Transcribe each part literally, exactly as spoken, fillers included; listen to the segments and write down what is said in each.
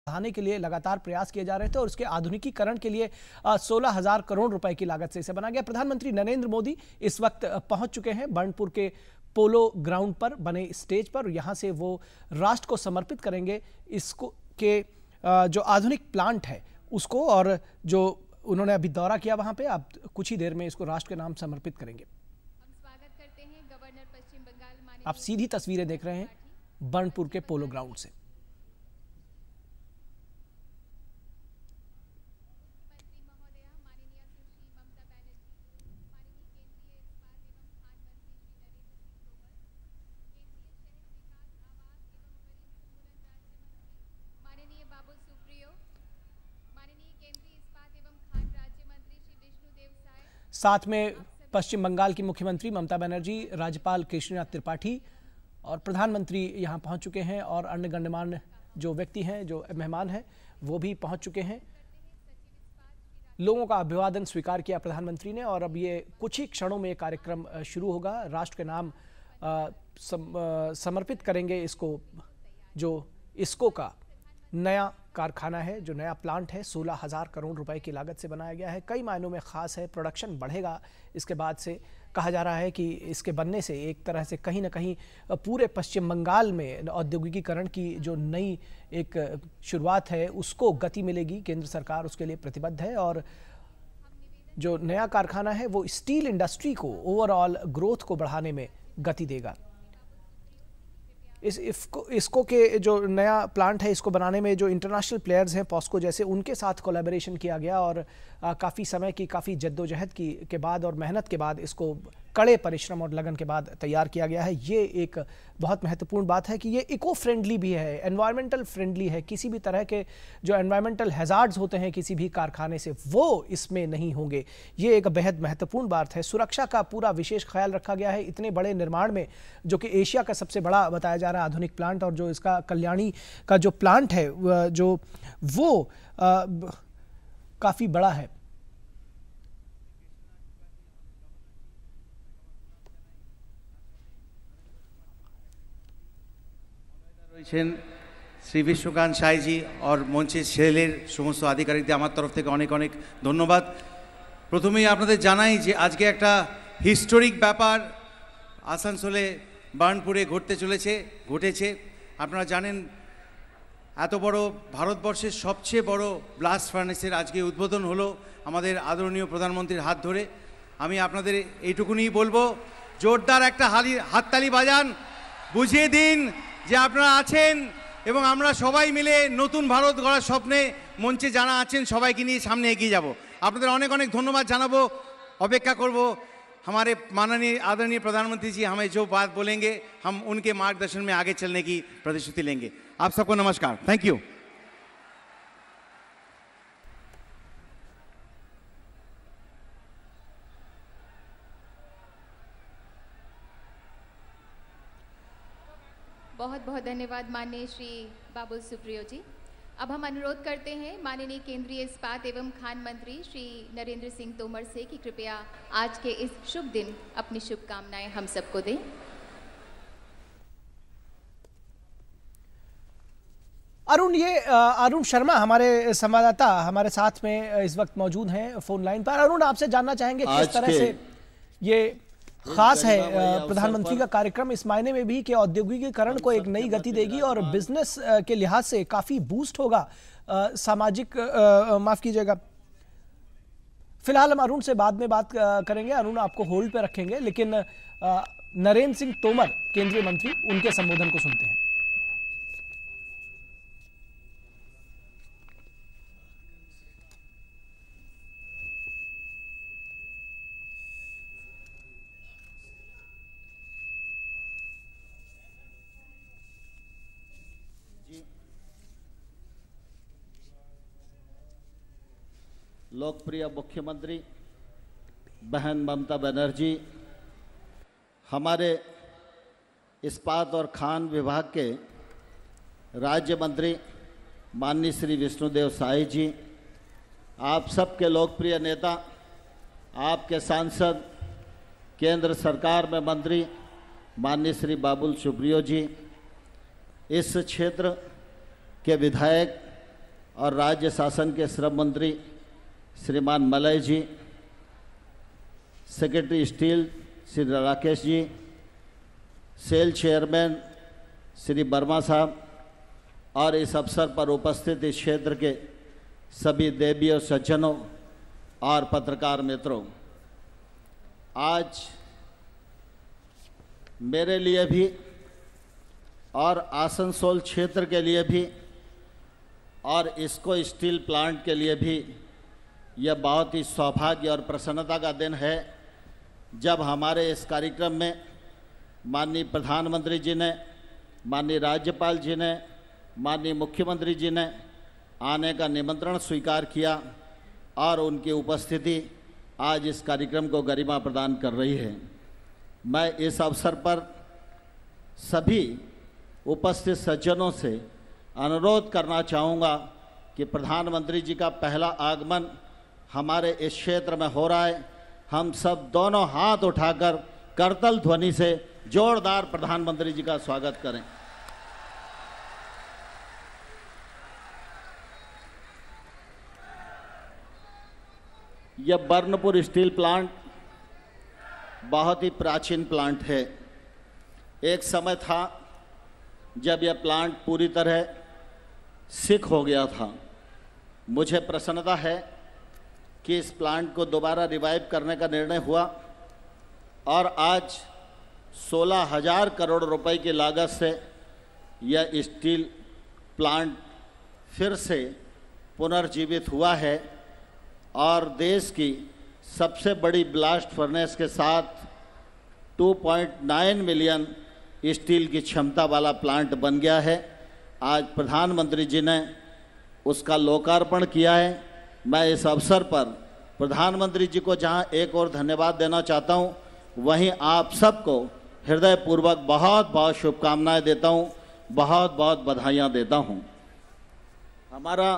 बढ़ाने के लिए लगातार प्रयास किए जा रहे थे और उसके आधुनिकीकरण के लिए सोलह हजार करोड़ रुपए की लागत से इसे बना गया। प्रधानमंत्री नरेंद्र मोदी इस वक्त पहुंच चुके हैं बर्नपुर के पोलो ग्राउंड पर बने स्टेज पर। यहां से वो राष्ट्र को समर्पित करेंगे इसको के जो आधुनिक प्लांट है उसको, और जो उन्होंने अभी दौरा किया वहां पे, आप कुछ ही देर में इसको राष्ट्र के नाम समर्पित करेंगे। हम स्वागत करते हैं गवर्नर पश्चिम बंगाल। आप सीधी तस्वीरें देख रहे हैं बर्नपुर के पोलो ग्राउंड से। साथ में पश्चिम बंगाल की मुख्यमंत्री ममता बनर्जी, राज्यपाल केशरीनाथ त्रिपाठी और प्रधानमंत्री यहां पहुंच चुके हैं, और अन्य गण्यमान्य जो व्यक्ति हैं, जो मेहमान हैं, वो भी पहुंच चुके हैं। लोगों का अभिवादन स्वीकार किया प्रधानमंत्री ने, और अब ये कुछ ही क्षणों में ये कार्यक्रम शुरू होगा। राष्ट्र के नाम सम, समर्पित करेंगे इसको, जो इस्को का नया कारखाना है, जो नया प्लांट है, सोलह हजार करोड़ रुपए की लागत से बनाया गया है। कई मायनों में खास है, प्रोडक्शन बढ़ेगा इसके बाद से। कहा जा रहा है कि इसके बनने से एक तरह से कहीं ना कहीं पूरे पश्चिम बंगाल में औद्योगिकीकरण की जो नई एक शुरुआत है उसको गति मिलेगी। केंद्र सरकार उसके लिए प्रतिबद्ध है, और जो नया कारखाना है वो स्टील इंडस्ट्री को, ओवरऑल ग्रोथ को बढ़ाने में गति देगा। इस इफ्को इसको के जो नया प्लांट है, इसको बनाने में जो इंटरनेशनल प्लेयर्स हैं, पॉस्को जैसे, उनके साथ कोलैबोरेशन किया गया, और काफ़ी समय की, काफ़ी जद्दोजहद की के बाद और मेहनत के बाद इसको कड़े परिश्रम और लगन के बाद तैयार किया गया है। ये एक बहुत महत्वपूर्ण बात है कि ये इको फ्रेंडली भी है, एनवायरमेंटल फ्रेंडली है। किसी भी तरह के जो एनवायरमेंटल हैजार्ड्स होते हैं किसी भी कारखाने से, वो इसमें नहीं होंगे। ये एक बेहद महत्वपूर्ण बात है। सुरक्षा का पूरा विशेष ख्याल रखा गया है इतने बड़े निर्माण में, जो कि एशिया का सबसे बड़ा बताया जा रहा है आधुनिक प्लांट, और जो इसका कल्याणी का जो प्लांट है जो वो काफ़ी बड़ा है। श्री विश्वकांत साई जी और मंचे सेलेर समस्त आधिकारिकদের আমার तरफ থেকে অনেক অনেক ধন্যবাদ। প্রথমেই আপনাদের জানাই যে আজকে একটা হিস্টোরিক ব্যাপার আসানসোলে বার্নপুরে ঘটতে চলেছে, ঘটেছে। আপনারা জানেন এত বড় ভারতবর্ষের সবচেয়ে বড় ব্লাস্ট ফার্নেসের আজকে উদ্বোধন হলো আমাদের আদরণীয় প্রধানমন্ত্রীর হাত ধরে। আমি আপনাদের এইটুকুনি বলবো, জোরদার একটা হাততালি বাজান, বুঝিয়ে দিন যে আপনারা আছেন এবং আমরা সবাই মিলে নতুন ভারত গড়ার স্বপ্নে মঞ্চে যারা আছেন সবাইকে নিয়ে সামনে এগিয়ে যাব। আপনাদের অনেক অনেক ধন্যবাদ জানাবো। অপেক্ষা করব हमारे माननीय आदरणीय प्रधानमंत्री जी हमें जो बात बोलेंगे, हम उनके मार्गदर्शन में आगे चलने की प्रतिश्रुति लेंगे। आप सबको नमस्कार, थैंक यू। बहुत बहुत धन्यवाद माननीय श्री बाबुल सुप्रियो जी। अब हम अनुरोध करते हैं माननीय केंद्रीय इस्पात एवं खान मंत्री श्री नरेंद्र सिंह तोमर से कि कृपया आज के इस शुभ दिन अपनी शुभकामनाएं हम सबको दें। अरुण, ये अरुण शर्मा हमारे संवाददाता हमारे साथ में इस वक्त मौजूद हैं फोन लाइन पर। अरुण, आपसे जानना चाहेंगे किस तरह से ये खास है प्रधानमंत्री का कार्यक्रम, इस मायने में भी कि औद्योगिकीकरण को एक नई गति देगी और बिजनेस के लिहाज से काफी बूस्ट होगा, सामाजिक, माफ कीजिएगा। फिलहाल हम अरुण से बाद में बात करेंगे, अरुण आपको होल्ड पे रखेंगे, लेकिन नरेंद्र सिंह तोमर केंद्रीय मंत्री, उनके संबोधन को सुनते हैं। लोकप्रिय मुख्यमंत्री बहन ममता बनर्जी, हमारे इस्पात और खान विभाग के राज्य मंत्री माननीय श्री विष्णुदेव साई जी, आप सबके लोकप्रिय नेता, आपके सांसद, केंद्र सरकार में मंत्री माननीय श्री बाबुल सुप्रियो जी, इस क्षेत्र के विधायक और राज्य शासन के श्रम मंत्री Shriman Malay ji, secretary steel Shri Rakesh ji, SAIL chairman Shri Verma साहब और इस अवसर पर उपस्थित इस क्षेत्र के सभी देवियों, सज्जनों और पत्रकार मित्रों, आज मेरे लिए भी और आसनसोल क्षेत्र के लिए भी और इसको स्टील प्लांट के लिए भी यह बहुत ही सौभाग्य और प्रसन्नता का दिन है जब हमारे इस कार्यक्रम में माननीय प्रधानमंत्री जी ने, माननीय राज्यपाल जी ने, माननीय मुख्यमंत्री जी ने आने का निमंत्रण स्वीकार किया और उनकी उपस्थिति आज इस कार्यक्रम को गरिमा प्रदान कर रही है। मैं इस अवसर पर सभी उपस्थित सज्जनों से अनुरोध करना चाहूँगा कि प्रधानमंत्री जी का पहला आगमन हमारे इस क्षेत्र में हो रहा है। हम सब दोनों हाथ उठाकर करतल ध्वनि से जोरदार प्रधानमंत्री जी का स्वागत करें। यह बर्नपुर स्टील प्लांट बहुत ही प्राचीन प्लांट है। एक समय था जब यह प्लांट पूरी तरह सिक हो गया था। मुझे प्रसन्नता है कि इस प्लांट को दोबारा रिवाइव करने का निर्णय हुआ और आज सोलह हजार करोड़ रुपए की लागत से यह स्टील प्लांट फिर से पुनर्जीवित हुआ है और देश की सबसे बड़ी ब्लास्ट फर्नेस के साथ दो पॉइंट नौ मिलियन स्टील की क्षमता वाला प्लांट बन गया है। आज प्रधानमंत्री जी ने उसका लोकार्पण किया है। मैं इस अवसर पर प्रधानमंत्री जी को जहां एक और धन्यवाद देना चाहता हूं, वहीं आप सबको हृदयपूर्वक बहुत बहुत शुभकामनाएं देता हूं, बहुत बहुत बधाइयां देता हूं। हमारा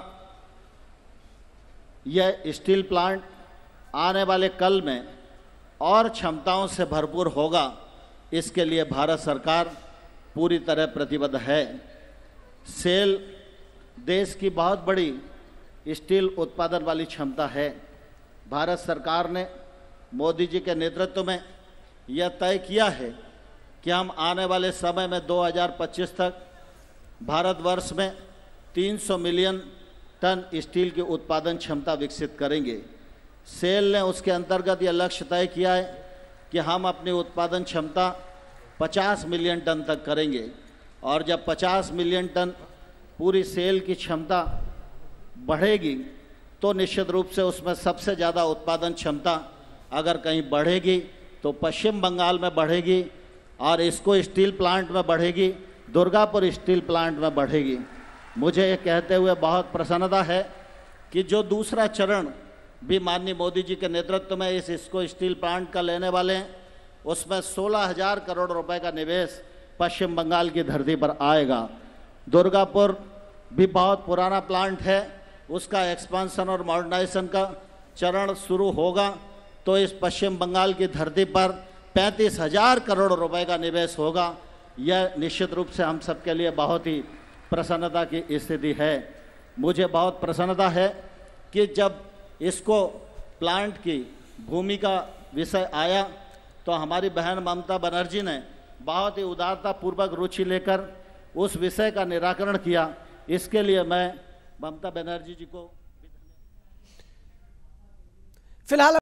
यह स्टील प्लांट आने वाले कल में और क्षमताओं से भरपूर होगा, इसके लिए भारत सरकार पूरी तरह प्रतिबद्ध है। सेल देश की बहुत बड़ी स्टील उत्पादन वाली क्षमता है। भारत सरकार ने मोदी जी के नेतृत्व में यह तय किया है कि हम आने वाले समय में दो हज़ार पच्चीस तक भारतवर्ष में तीन सौ मिलियन टन स्टील की उत्पादन क्षमता विकसित करेंगे। सेल ने उसके अंतर्गत यह लक्ष्य तय किया है कि हम अपनी उत्पादन क्षमता पचास मिलियन टन तक करेंगे और जब पचास मिलियन टन पूरी सेल की क्षमता बढ़ेगी तो निश्चित रूप से उसमें सबसे ज़्यादा उत्पादन क्षमता अगर कहीं बढ़ेगी तो पश्चिम बंगाल में बढ़ेगी और इसको स्टील प्लांट में बढ़ेगी, दुर्गापुर स्टील प्लांट में बढ़ेगी। मुझे ये कहते हुए बहुत प्रसन्नता है कि जो दूसरा चरण भी माननीय मोदी जी के नेतृत्व में इस इसको स्टील प्लांट का लेने वाले हैं, उसमें सोलह हजार करोड़ रुपए का निवेश पश्चिम बंगाल की धरती पर आएगा। दुर्गापुर भी बहुत पुराना प्लांट है, उसका एक्सपांसन और मॉडर्नाइजेशन का चरण शुरू होगा तो इस पश्चिम बंगाल की धरती पर पैंतीस हजार करोड़ रुपए का निवेश होगा। यह निश्चित रूप से हम सबके लिए बहुत ही प्रसन्नता की स्थिति है। मुझे बहुत प्रसन्नता है कि जब इसको प्लांट की भूमि का विषय आया तो हमारी बहन ममता बनर्जी ने बहुत ही उदारतापूर्वक रुचि लेकर उस विषय का निराकरण किया। इसके लिए मैं ममता बनर्जी जी को फिलहाल